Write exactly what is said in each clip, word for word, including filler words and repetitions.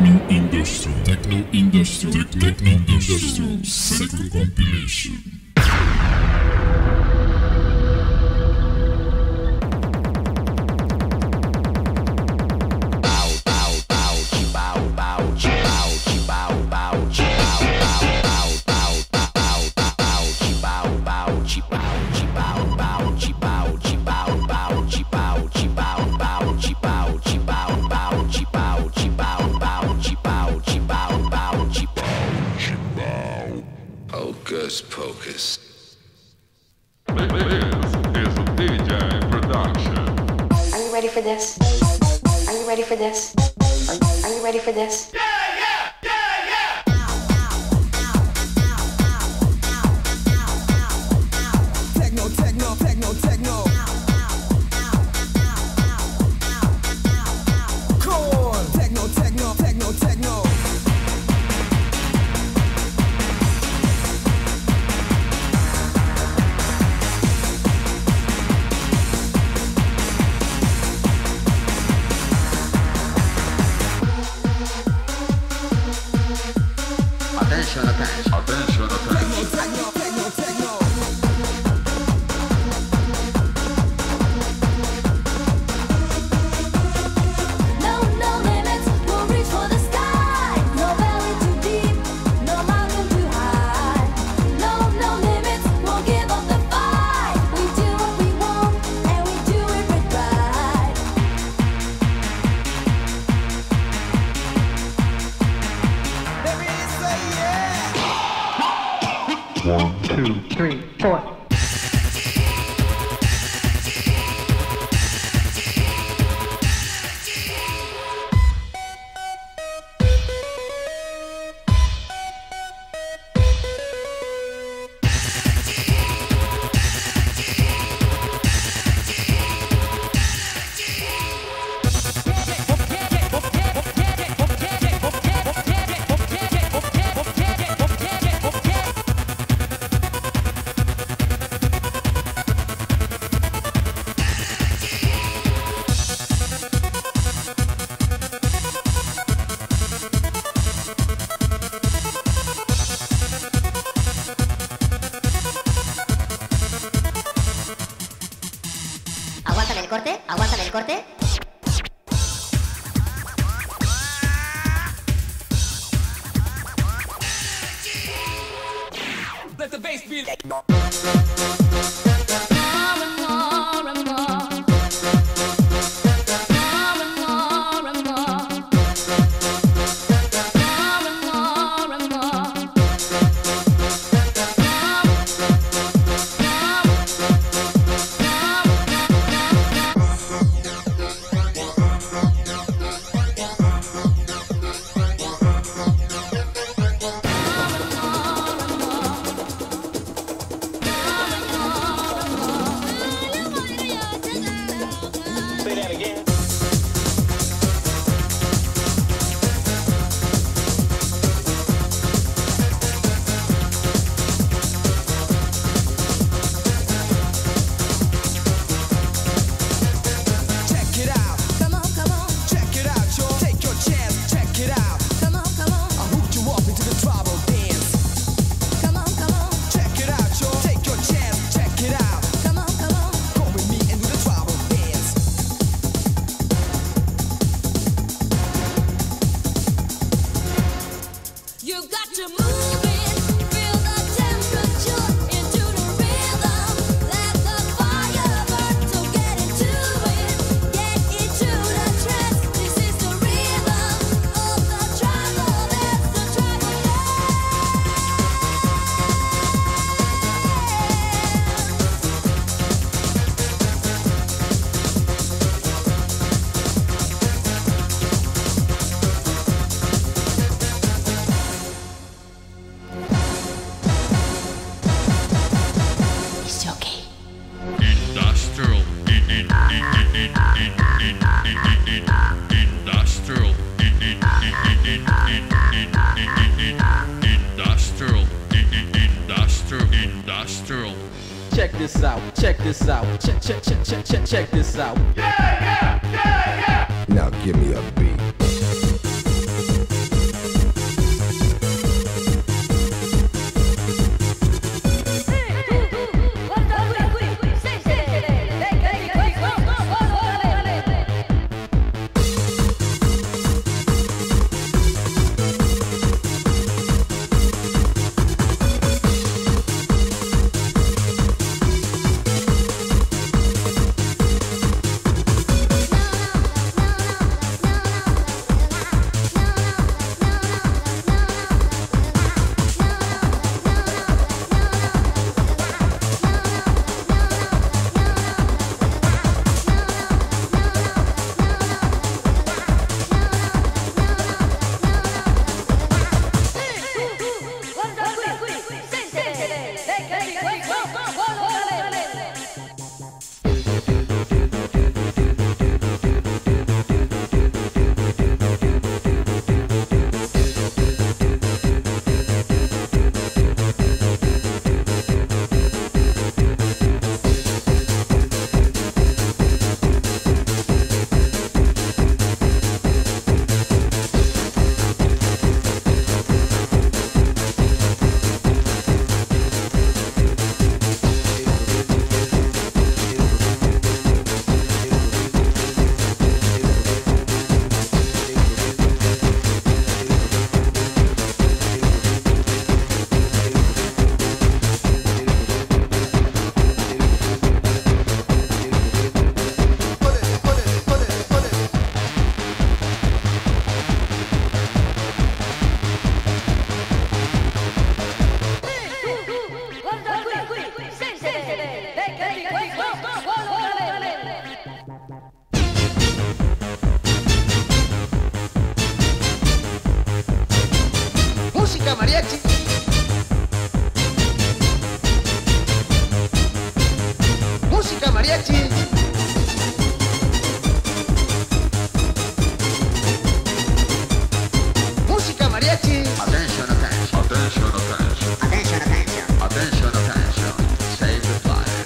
Techno Industrial, Techno Industrial, Techno Industrial, Second Compilation. Hocus Pocus. This is a D J production. Are you ready for this? Are you ready for this? Are, are you ready for this? Yeah, yeah, yeah, yeah. Techno, techno, techno, techno. Corn. Techno, techno, techno, techno. Attention, attention, attention, attention. Techno, techno, techno. No, no limits, we'll reach for the sky. No valley too deep, no mountain too high. No, no limits, won't give up the fight. We do what we want, and we do it right. There is a yeah. One, two, three, four. Aguántame el corte, aguántame el corte. Let the bass be. More and more and more. More and more and more. More and more and more. Say that again. Check it out. Come on, come on, Check it out, y'all. Take your chance. Check it out. come on, come on, I hooked you up into the tribal dance. come on, come on, Check it out, y'all. Take your chance. Check it out. come on, come on. Go with me and do the tribal dance. You got to move it, feel the temperature into the rhythm. Let the fire burn, so get into it, get into the trance. This is the rhythm of the tribal dance, the tribal It's okay. Industrial, in, in, in, in, in, in, in, in, in, in, industrial, in, in, in, in, in, in, in, in, in, industrial, in, in, industrial, industrial. Check this out, check this out, check, check, check, check, check, check this out. Yeah, yeah, yeah, yeah. Now give me a beat. Música mariachi. Música mariachi. Música mariachi. Attention, attention, attention, attention, Attention, attention. attention, attention. Save the fire.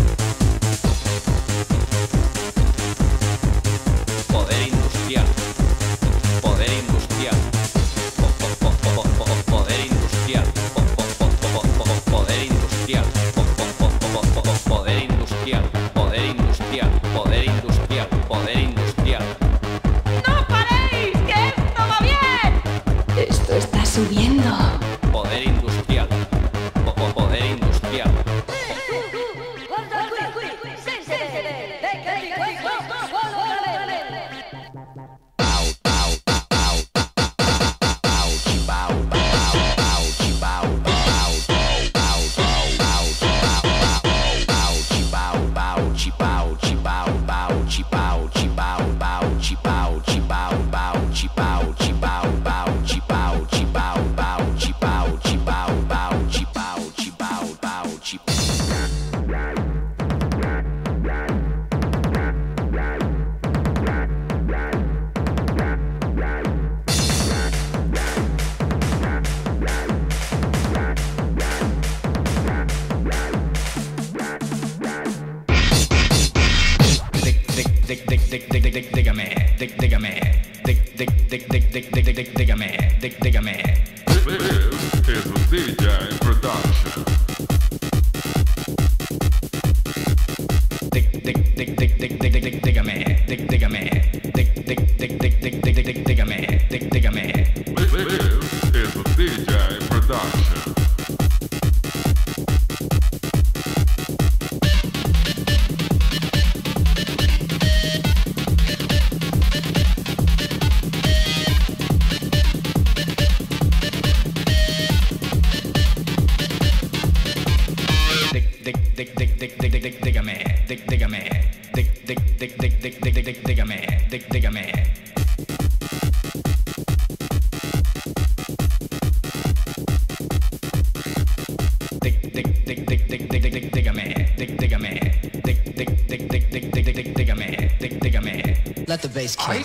Poder industrial. Poder industrial. Po- po- po- po- po- po- Poder industrial. Po- po- po- po- po- Poder industrial. Po- po- po- po- po- po- Poder industrial. Poder industrial. Poder industrial. Poder industrial. ¡No paréis! ¡Que esto va bien! Esto está subiendo. Poder industrial. Po- po- Poder industrial. Dígame, dígame, dígame, dígame. This is a D J production. Dígame, dígame, dígame, dígame. This is a D J production. Dígame, dígame, dígame, dígame. Let the bass kick.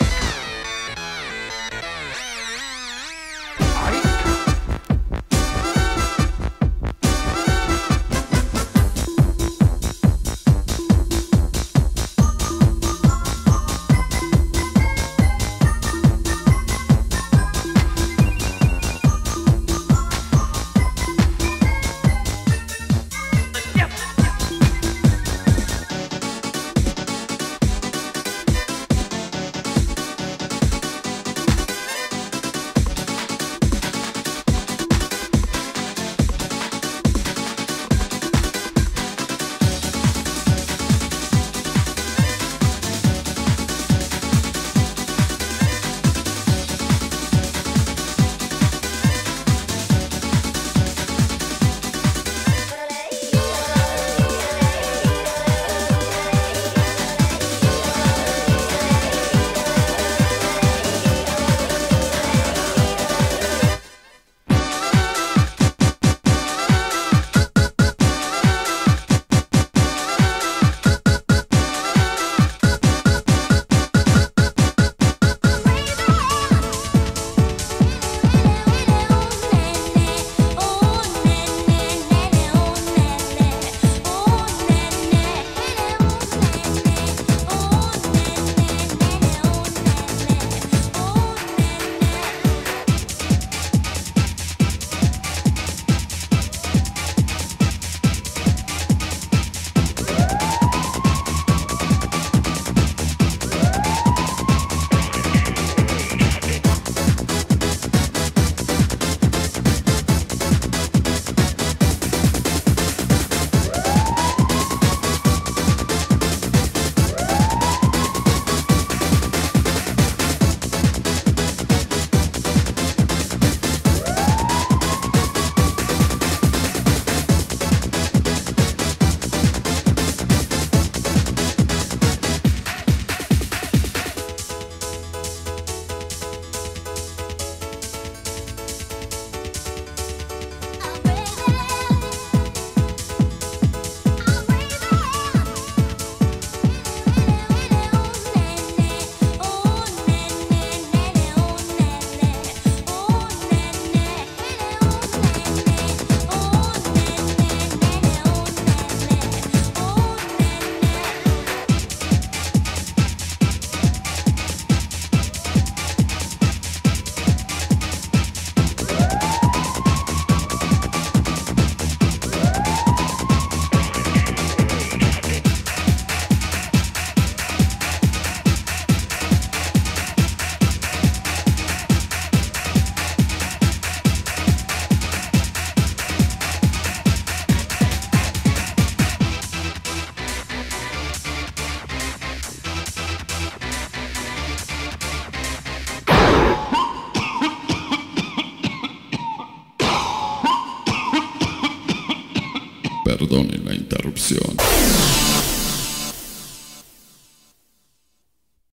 Perdone la interrupción.